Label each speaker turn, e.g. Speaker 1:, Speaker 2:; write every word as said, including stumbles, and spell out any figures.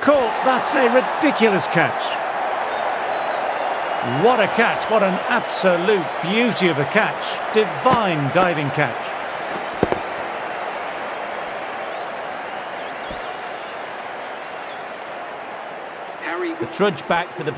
Speaker 1: Caught, that's a ridiculous catch. What a catch, what an absolute beauty of a catch. Divine diving catch.
Speaker 2: The trudge back to the